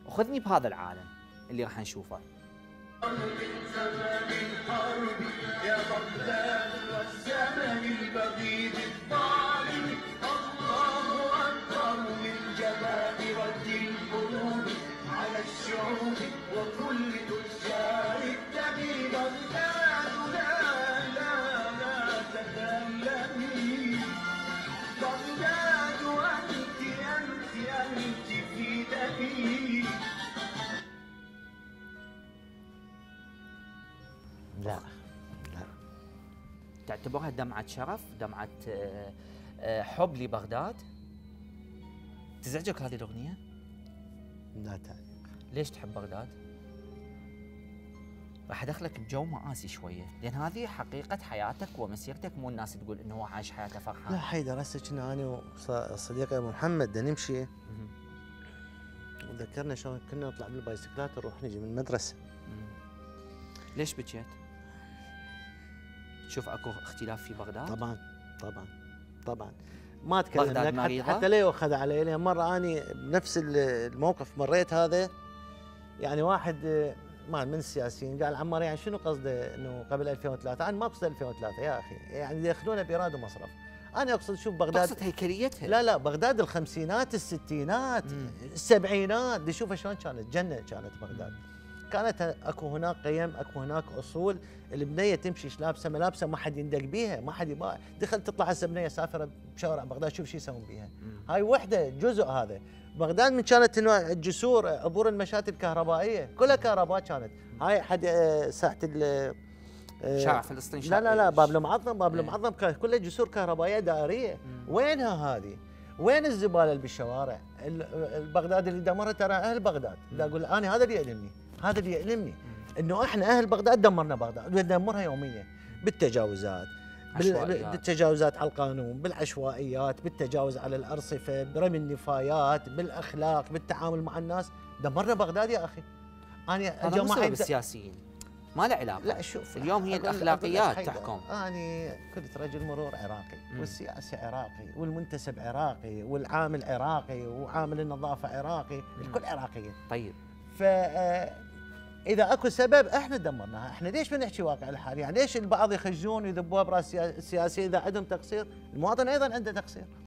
وخذني بهذا العالم اللي راح نشوفه. من زمان الحرب يا بغداد والزمن البغيض الظالم، الله أكبر من جبابرة القلوب على الشعوب وكل تجار الدم. بغداد لا لا لا تكلمي، بغداد أنت في دمي. لا لا. تعتبرها دمعة شرف، دمعة حب لبغداد؟ تزعجك هذه الأغنية؟ لا تعليق. ليش تحب بغداد؟ راح أدخلك بجو مآسي شوية، لأن هذه حقيقة حياتك ومسيرتك، مو الناس تقول إنه هو عايش حياته فرحان. لا حيدر، هسه كنا أنا وصديقي أبو محمد بدنا نمشي، وذكرنا شلون كنا نطلع بالبايسكلات نروح نجي من المدرسة. ليش بكيت؟ شوف اكو اختلاف في بغداد؟ طبعا طبعا طبعا. ما اتكلم بغداد لك حتى لا يؤخذ علي، لان مره اني بنفس الموقف مريت هذا. يعني واحد من السياسيين قال عمار يعني شنو قصده انه قبل 2003؟ انا ما اقصد 2003 يا اخي، يعني يدخلونه بايراد ومصرف. انا اقصد شوف بغداد، تقصد هيكليتها؟ لا بغداد الخمسينات الستينات السبعينات، دي شوفها شلون كانت جنه كانت بغداد. كانت اكو هناك قيم، اكو هناك اصول. البنيه تمشي ايش لابسه ملابسه ما حد يندق بيها، ما حد يباع. دخل تطلع هسه بنيه سافره بشوارع بغداد شوف شو يسوون بيها. هاي وحده جزء هذا. بغداد من كانت الجسور عبور المشاتل الكهربائيه كلها كهرباء كانت. هاي حد ساعه شارع فلسطين. لا باب المعظم، باب المعظم كانت كلها جسور كهربائيه دائريه. وينها هذه؟ وين الزباله اللي بالشوارع؟ بغداد اللي دمرها ترى اهل بغداد. لا اقول انا هذا اللي يألمني، هذا اللي يألمني انه احنا اهل بغداد دمرنا بغداد وندمرها يوميا بالتجاوزات، بالتجاوزات على القانون، بالعشوائيات، بالتجاوز على الارصفه، برمي النفايات، بالاخلاق، بالتعامل مع الناس. دمرنا بغداد يا اخي. انا هذا مو سبب السياسيين، ما له علاقه. لا شوف اليوم هي الاخلاقيات تحكم. انا كنت رجل مرور عراقي، والسياسي عراقي، والمنتسب عراقي، والعامل عراقي، وعامل النظافه عراقي، الكل عراقيين. طيب اذا اكو سبب احنا دمرناها، احنا ليش بنحكي واقع الحال؟ يعني ليش البعض يخجون ويذبوها براس السياسي؟ اذا عندهم تقصير، المواطن ايضا عنده تقصير.